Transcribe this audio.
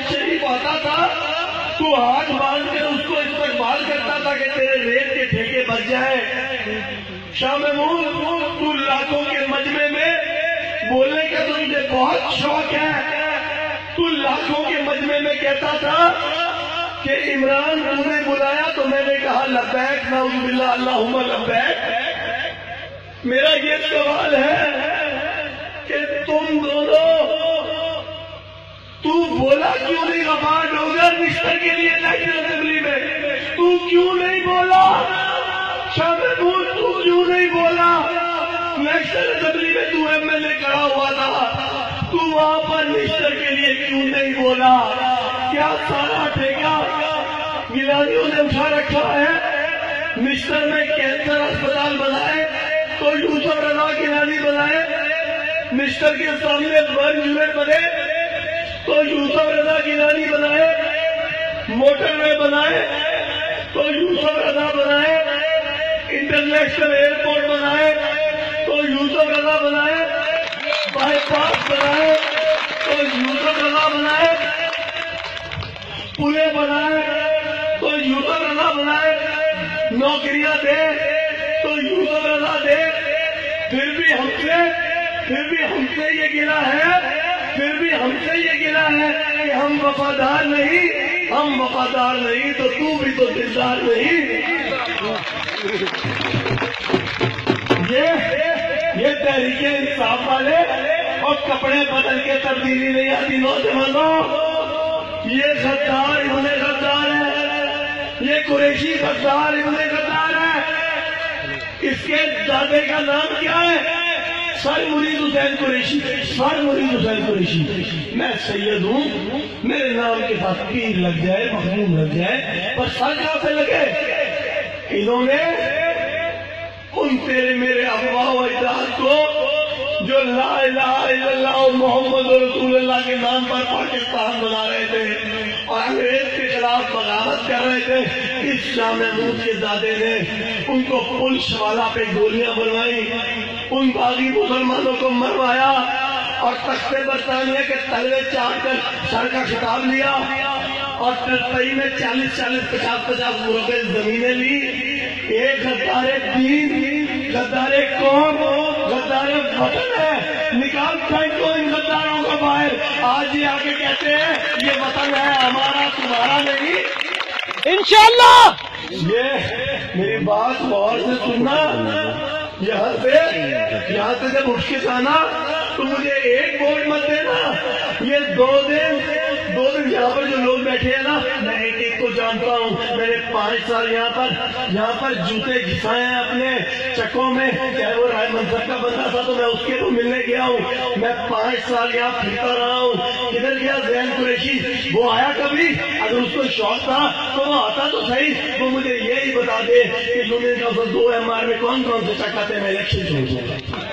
شریف آتا تھا تو ہاتھ باندھ کر اس کو استقبال کرتا تھا کہ تیرے ریت کے ٹھیکے بچ جائے. شاہ محمود تو لاکھوں کے مجمع میں بولنے کا تو مجھے بہت شوق ہے. تو لاکھوں کے مجمع میں کہتا تھا کہ عمران تم نے بلایا تو میں نے کہا لبیک نعوذ باللہ اللہم لبیک. میرا یہ سوال ہے کہ تم دونوں تو بولا کیوں نہیں غفار ڈوگر مشتر کے لیے نیشنل اسمبلی میں؟ تو کیوں نہیں بولا؟ شاہ محمود تو کیوں نہیں بولا؟ نیشنل اسمبلی میں تو ایم ایل اے کھڑا ہوا تھا, تو وہاں پر مشتر کے لیے کیوں نہیں بولا؟ کیا سارا ٹھیکہ گیلانیوں نے اٹھا رکھا ہے؟ مشتر میں کینسر اسپتال بنائے تو یوسف رضا گیلانی بنائے, مشتر کے سامنے برن یونٹ بنے تو یوسف رضا گیلانی بنائے, موٹر وے بنائے تو یوسف رضا بنائے, انٹرنیشنل ایئرپورٹ بنائے تو یوسف رضا بنائے, بائی پاس بنائے تو یوسف رضا بنائے, پلے بنائے تو یوسف رضا بنائے, نوکریاں دے تو یوسف رضا دے. پھر بھی ہم سے یہ گلا ہے, پھر بھی ہم سے یہ گلا ہے کہ ہم وفادار نہیں تو تو بھی تو دلدار نہیں. یہ تحریک انصاف والے اور کپڑے بدل کے تبدیلی نہیں آتی نوجوانوں. یہ غدار ابن غدار ہے, یہ قریشی غدار ابن غدار ہے. اس کے دادے کا نام کیا ہے؟ سر مرید حسین قریشی. سر مرید حسین قریشی. میں سید ہوں, میرے نام کے ساتھ پیر لگ جائے, مخدوم لگ جائے, پر سر کہاں سے لگے؟ انہوں نے ان تیرے میرے ابا و اجداد کو جو لا الہ الا اللہ محمد رسول اللہ کے نام پر پاکستان بنا رہے تھے اور انگریز کے خلاف بغاوت کر رہے تھے, اس شاہ محمود کے دادے نے ان کو پل شوالا پہ گولیاں بنوائی, ان باغی مسلمانوں کو مروایا اور تخت برطانیہ کے تلوے چاٹ کر سر کا خطاب لیا اور ترپئی میں 40-50 مربع زمینیں لی. ایک غدار دین, غدار قوم, غدار وطن ہے. نکال پھینکو ان غداروں کو باہر. آج یہ آ کے کہتے ہیں یہ وطن ہے ہمارا, تمہارا نہیں. انشاءاللہ یہ میری بات غور سے سننا. یہاں سے جب اٹھ کے جانا تو مجھے ایک ووٹ مت دینا. یہ دو دن یہاں پر جو لوگ بیٹھے ہیں نا, میں ایک کو جانتا ہوں. میں نے 5 سال یہاں پر جوتے گھسائے ہیں اپنے چکوں میں. چاہے وہ رائے منصب کا بندہ تھا تو میں اس کے تو ملنے گیا ہوں. میں 5 سال یہاں پھرتا رہا ہوں. کدھر گیا زین قریشی؟ وہ آیا کبھی؟ اگر اس کو شوق تھا تو وہ آتا تو صحیح. وہ مجھے یہی بتا دے کہ یونین کا 2 MR میں کون سے چکاتے میں الیکشن چھوڑ دوں گا.